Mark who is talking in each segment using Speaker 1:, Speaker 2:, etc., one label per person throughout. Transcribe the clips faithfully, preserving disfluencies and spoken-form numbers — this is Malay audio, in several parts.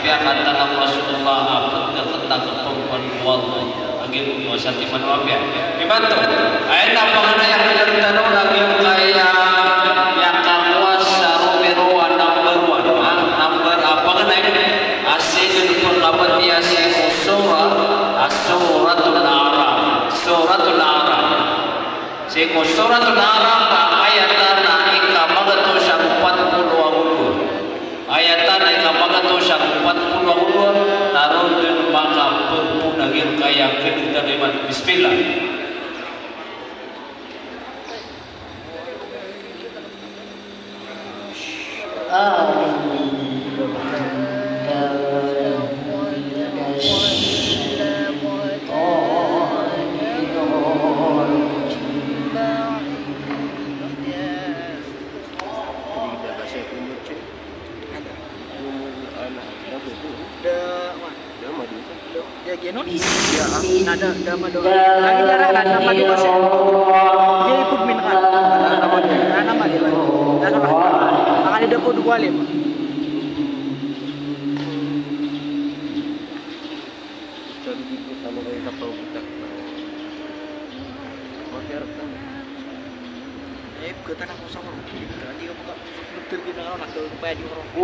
Speaker 1: pihak kata Rasulullah apa kata perempuan wallah agil wasati mana pihak dibantu ayat apa mana yang kita tahu lagi kaya yang kawas saru biru number one number apa kan ini asyik itu kabar dia asyik surah as-suratul A'raf suratul A'raf si suratul A'raf ayat naik kamagatu sang empat puluh dua ayat naik kamagatu sang empat puluh dua naron din maka perpunagin kaya kita dengan bismillah
Speaker 2: ada nama doa lagi darah nama doa dia ikut minat nama dia nama dia dan akan ada pun dua lem jadi kita sama kayak kapal kita masyarakat kan eh kita nak usah orang kita nanti kamu tak dokter kita orang nak bayar di orang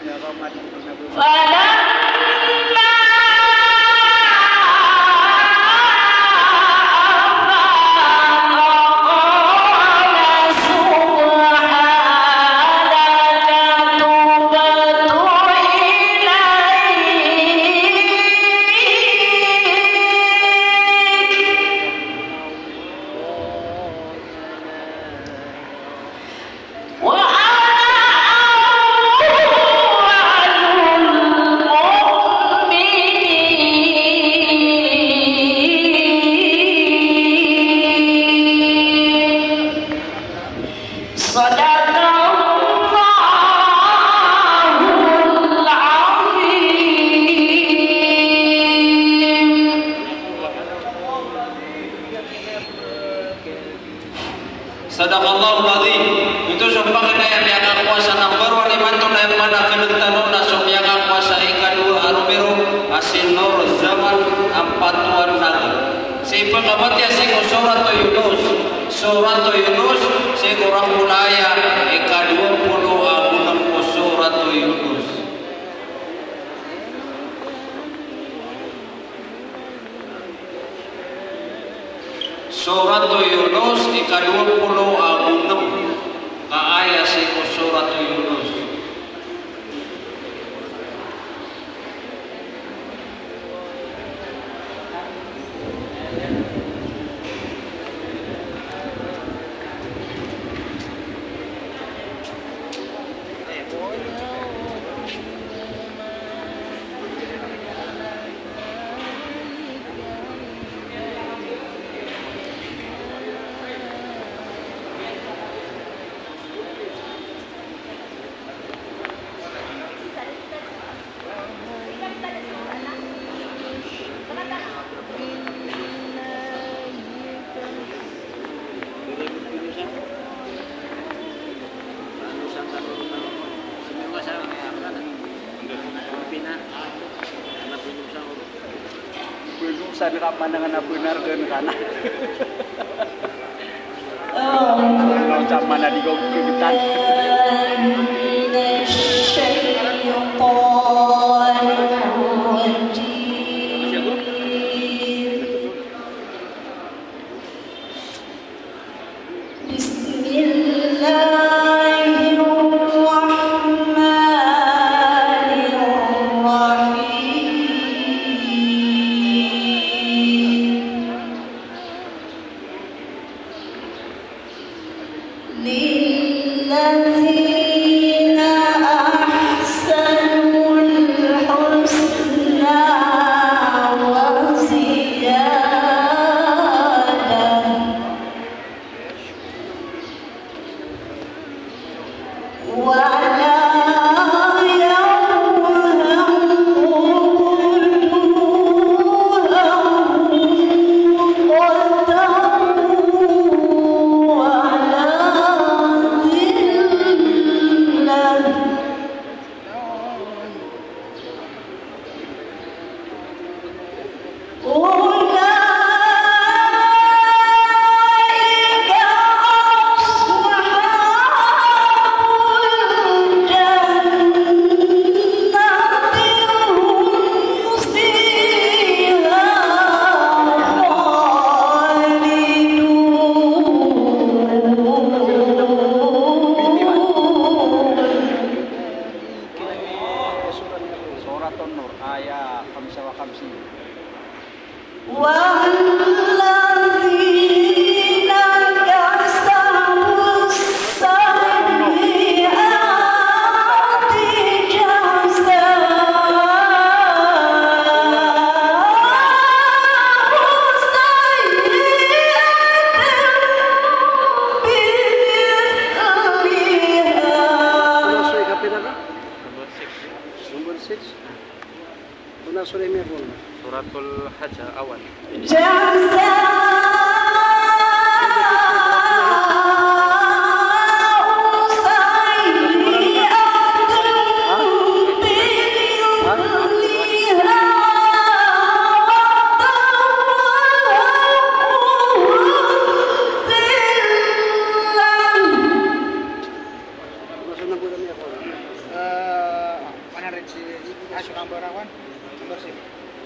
Speaker 1: Sadaqallahu alazim. Itu sumbangan yang diakan kuasa number one iman tu yang mana kenegtanon nasum yang kuasa ikan dua arumiru asin nur zaman empat tuan naga. Si pengamat ya si surat Yunus, surat Yunus si kurang mulaya ikan dua puluh agunam surat Yunus. Surat Yunus ika dua puluh enam ka ayat siku surat Yunus.
Speaker 2: Sa dira pandangan na benar keun kana. Oh, cak mana di gogetan.
Speaker 3: Suratul Hajj awal.
Speaker 2: si Asyik Ambarawan nomor sini.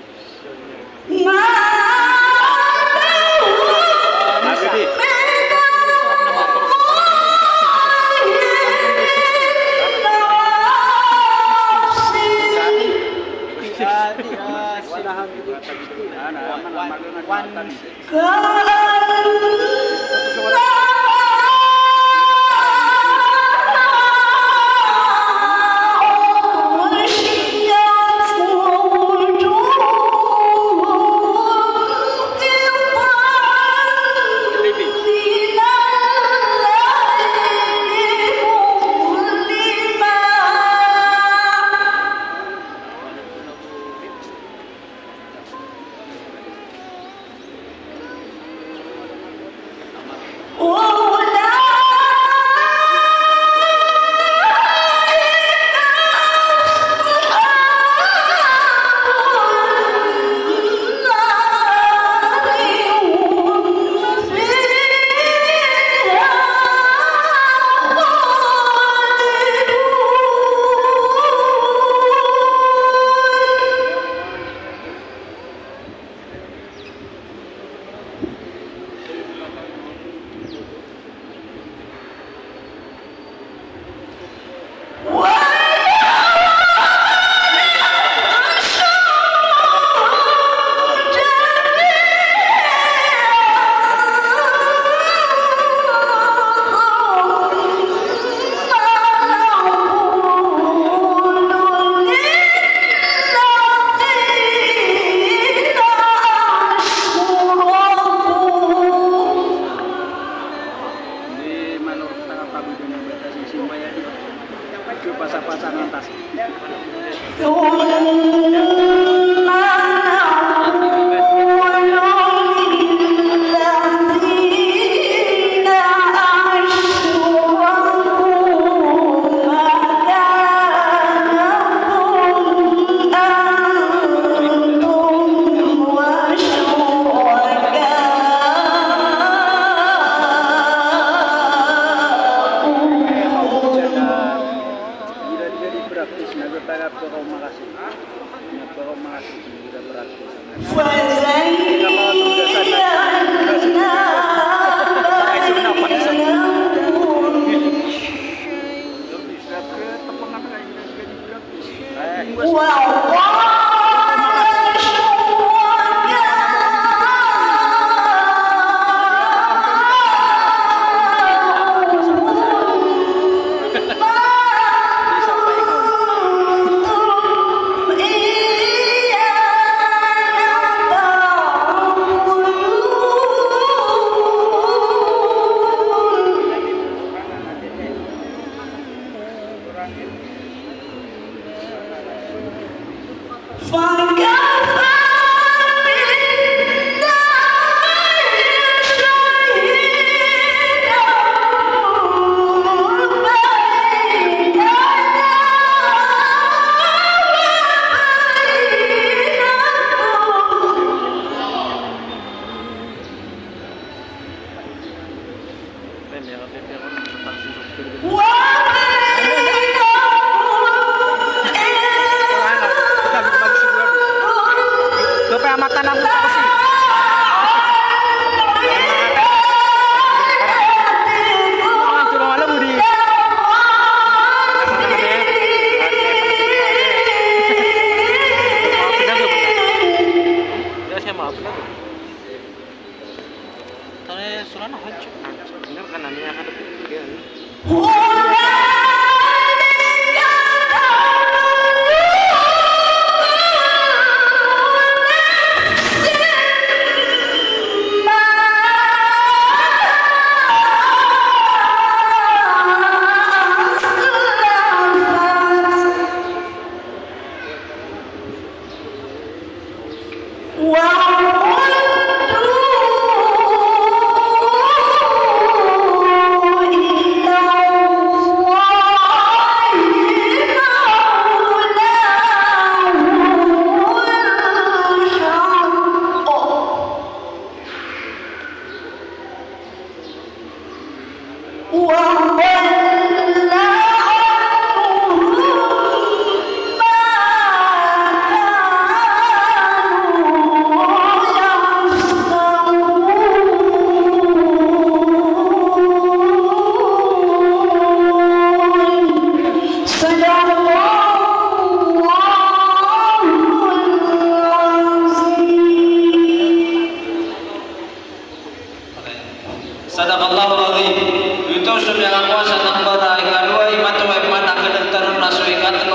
Speaker 2: Pasang-pasang atas.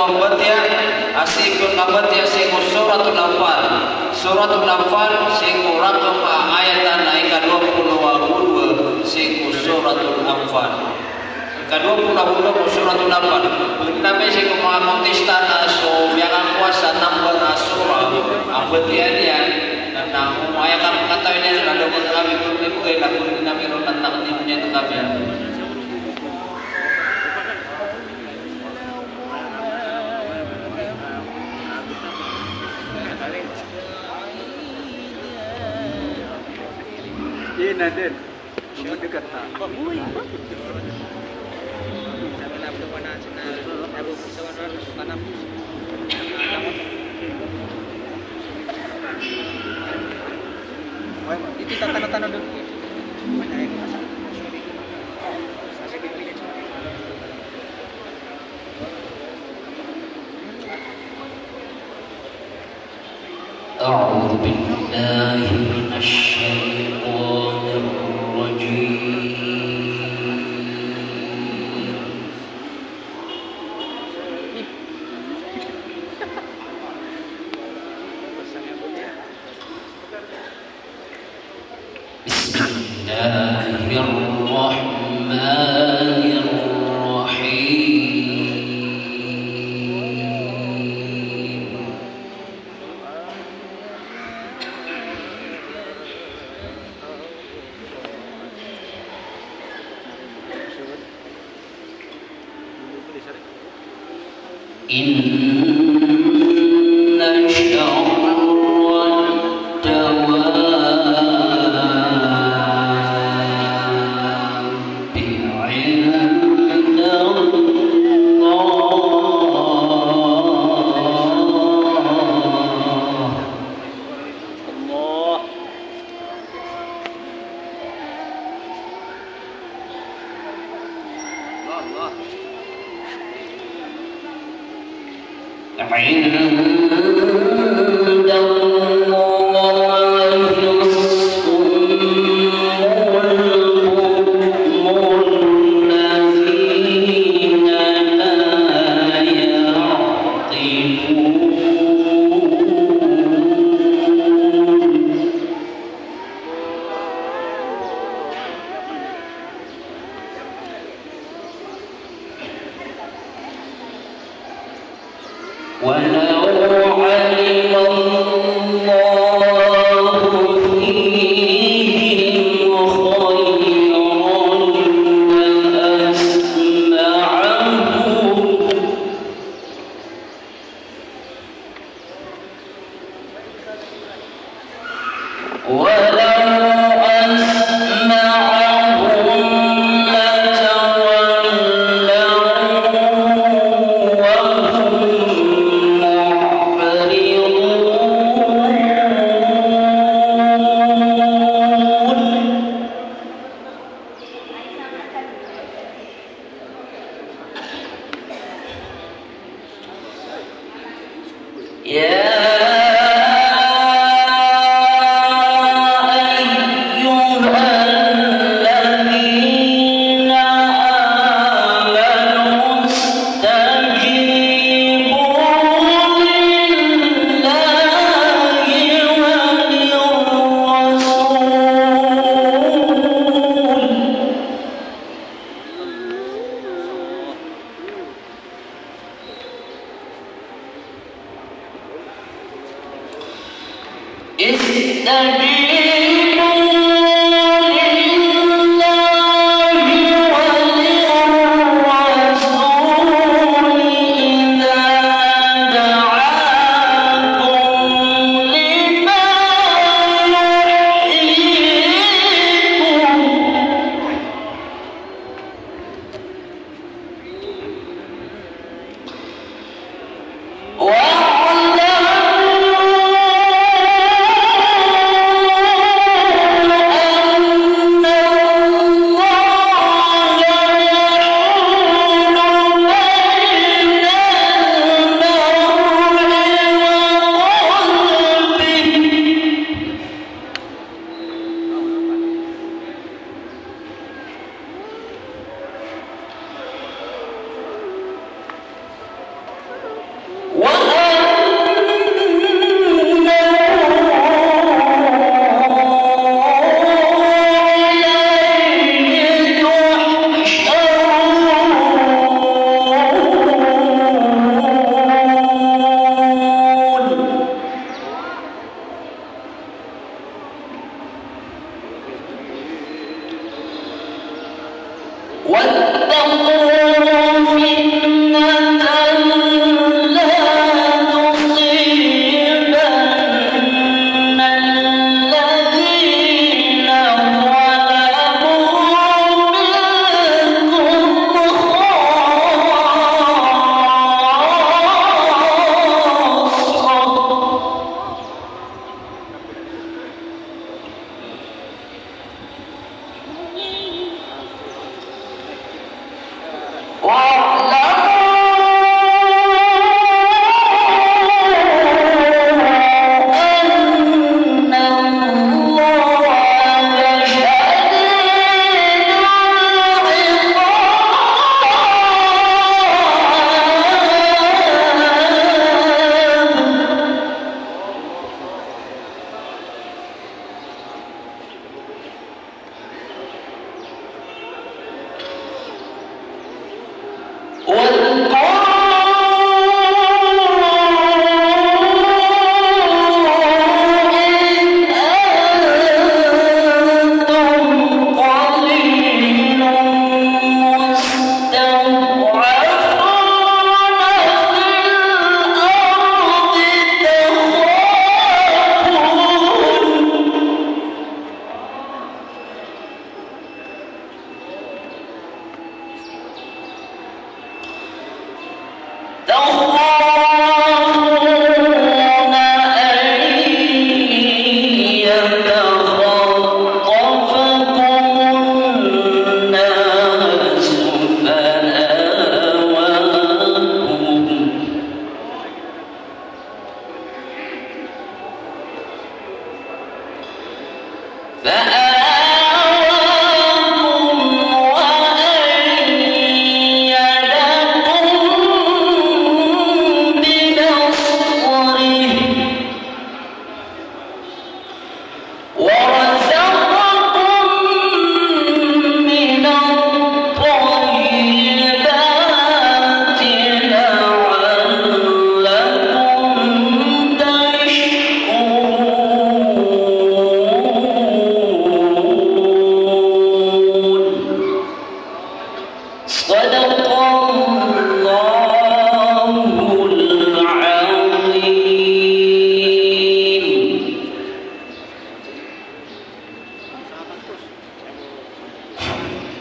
Speaker 1: batia asikul kabatia sing suratul Anfal. Suratul Anfal sing rakam ayat naik dua puluh dua sing suratul Anfal. Kedua puluh dua suratul Anfal. Nabi sing mengontestan aso yang kuasa number surah abadiannya dan ayat kata ini ada kami belum bukan nak boleh nabi rotan takdimnya tetap ya.
Speaker 3: Ini Nadir, cuma dekat tak?
Speaker 2: Itu tanda-tanda dulu.
Speaker 1: أعوذ بالله من الشيطان الرجيم. بسم الله الرحمن الرحيم. إن شر الدواب عند الله عند الله الصم البكم الذين لا يعقلون. ولو علم الله فيهم خيرا لأسمعهم ولو أسمعهم لتولوا وهم واعلموا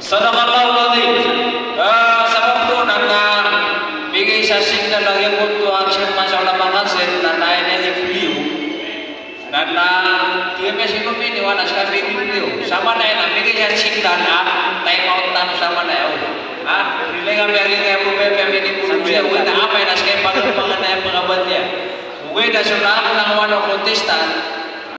Speaker 1: Sadaqallahu alazim. Ah, sabab tu nana bigay sa signa ng yung tuan siya masalah mangasin nana ini beliau. Nana dia masih lumini wana sa beliau. Sama na yan bigay sa signa na time out tan sama na yun. Ah, bilang kami ang mga bebe ini puluh siya. Wala apa yang nasi pagkapangan na yung pagkabat niya. Uwe na sunang ng wano kontestan.